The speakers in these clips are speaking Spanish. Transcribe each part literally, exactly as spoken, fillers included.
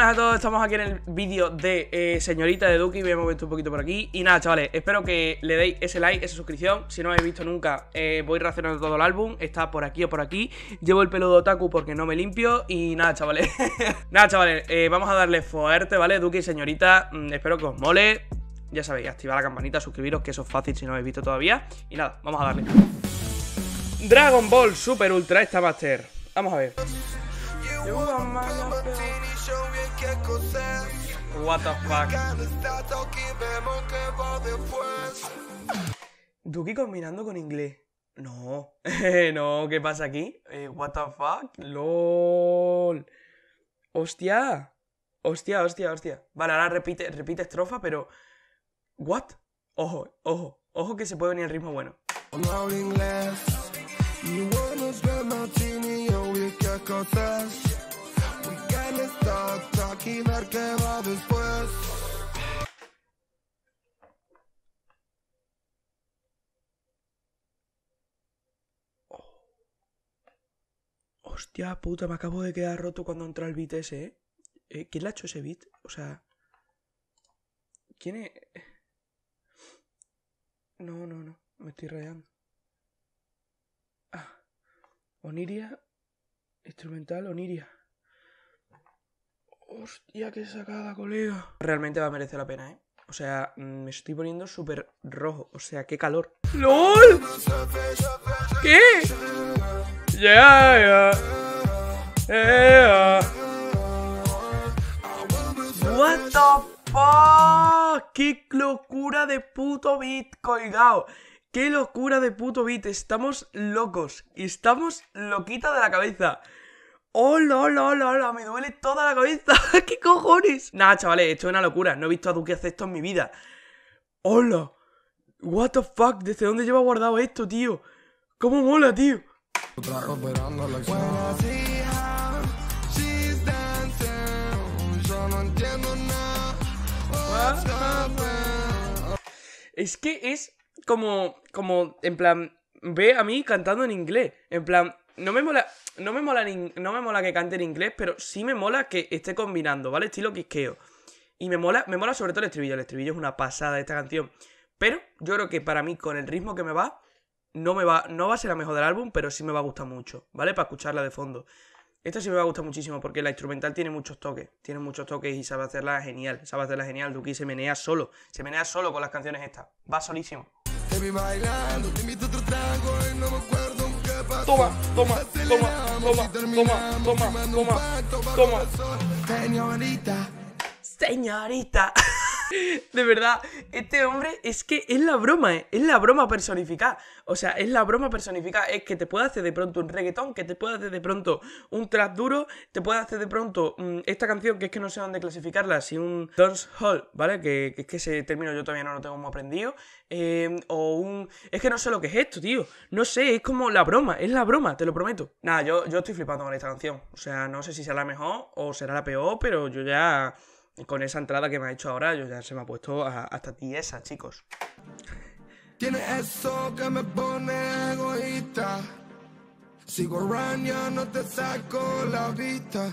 buenas a todos, estamos aquí en el vídeo de eh, Señorita de Duki. Me hemos visto un poquito por aquí. Y nada, chavales, espero que le deis ese like, esa suscripción. Si no lo habéis visto nunca, eh, voy reaccionando todo el álbum. Está por aquí o por aquí. Llevo el pelo de otaku porque no me limpio. Y nada, chavales. Nada, chavales, eh, vamos a darle fuerte, ¿vale? Duki y Señorita, mm, espero que os mole. Ya sabéis, activar la campanita, suscribiros, que eso es fácil si no lo habéis visto todavía. Y nada, vamos a darle. Dragon Ball Super Ultra Esta Master. Vamos a ver. What the fuck. Duki combinando con inglés. No. No, ¿qué pasa aquí? Eh, what the fuck. LOL. Hostia. Hostia, hostia, hostia. Vale, ahora repite, repite estrofa, pero... What? Ojo, ojo. Ojo que se puede venir el ritmo bueno. Y ver qué va después. Oh. Hostia puta, me acabo de quedar roto cuando entra el beat ese, ¿eh? ¿eh? ¿Quién le ha hecho ese beat? O sea... ¿Quién es? No, no, no. Me estoy rayando. Ah. Oniria. Instrumental Oniria. Hostia, qué sacada, colega. Realmente va a merecer la pena, ¿eh? O sea, me estoy poniendo súper rojo. O sea, qué calor. ¡LOL! ¿Qué? Yeah, yeah. Yeah. What the fuck? ¡Qué locura de puto beat, colgado! ¡Qué locura de puto beat! Estamos locos. Estamos loquitas de la cabeza. ¡Hola, hola, hola, hola! Me duele toda la cabeza. ¿Qué cojones? Nada, chavales, esto es una locura. No he visto a Duki hacer esto en mi vida. ¡Hola! What the fuck, ¿desde dónde lleva guardado esto, tío? ¿Cómo mola, tío? Es que es como, como, en plan, ve a mí cantando en inglés. En plan, no me mola... No me mola ni, no me mola que cante en inglés, pero sí me mola que esté combinando, ¿vale? Estilo quisqueo. Y me mola, me mola sobre todo el estribillo. El estribillo es una pasada de esta canción. Pero yo creo que para mí, con el ritmo que me va, no me va, no va a ser la mejor del álbum, pero sí me va a gustar mucho, ¿vale? Para escucharla de fondo. Esta sí me va a gustar muchísimo porque la instrumental tiene muchos toques. Tiene muchos toques y sabe hacerla genial. Sabe hacerla genial. Duki se menea solo. Se menea solo con las canciones estas. Va solísimo. Toma, toma, toma, toma, toma, toma, toma, toma. Señorita. Señorita. De verdad, este hombre es que es la broma, ¿eh? Es la broma personificada. O sea, es la broma personificada. Es que te puede hacer de pronto un reggaetón, que te puede hacer de pronto un trap duro, te puede hacer de pronto mmm, esta canción que es que no sé dónde clasificarla, si un dancehall, ¿vale? Que, que es que ese término yo todavía no lo tengo muy aprendido. Eh, o un... Es que no sé lo que es esto, tío. No sé, es como la broma, es la broma, te lo prometo. Nada, yo, yo estoy flipando con esta canción. O sea, no sé si será la mejor o será la peor, pero yo ya... Con esa entrada que me ha hecho ahora, yo ya se me ha puesto a, hasta tiesa, chicos. Tiene eso que me pone egoísta. Sigo run, ya no te saco la vista.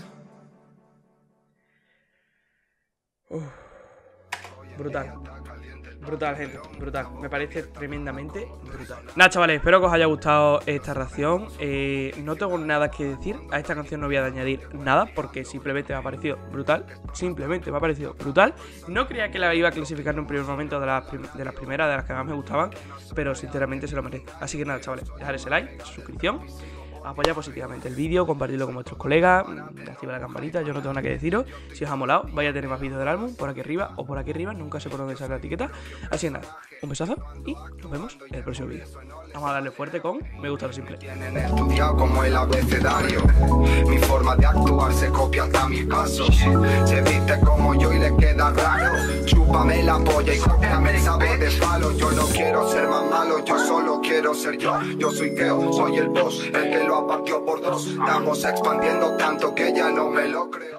Uf, brutal. Brutal, gente, brutal. Me parece tremendamente brutal. Nada, chavales, espero que os haya gustado esta reacción. eh, No tengo nada que decir. A esta canción no voy a añadir nada porque simplemente me ha parecido brutal. Simplemente me ha parecido brutal. No creía que la iba a clasificar en un primer momento de las, de las primeras, de las que más me gustaban, pero sinceramente se lo merece. Así que nada, chavales, dejar ese like, suscripción, apoyad positivamente el vídeo, compartidlo con vuestros colegas, activa la campanita, yo no tengo nada que deciros. Si os ha molado, vais a tener más vídeos del álbum por aquí arriba o por aquí arriba, nunca sé por dónde sale la etiqueta. Así que nada, un besazo y nos vemos en el próximo vídeo. Vamos a darle fuerte con me gusta lo simple. Tienen estudiado como el abecedario. Mi forma de actuar se copia hasta mis pasos. Se viste como yo y le queda raro. Chúpame la polla y cópiame el sabor de palo. Yo no quiero ser más malo, yo solo quiero ser yo. Yo soy Keo, soy el boss, el que lo partió por dos. Estamos expandiendo tanto que ya no me lo creo.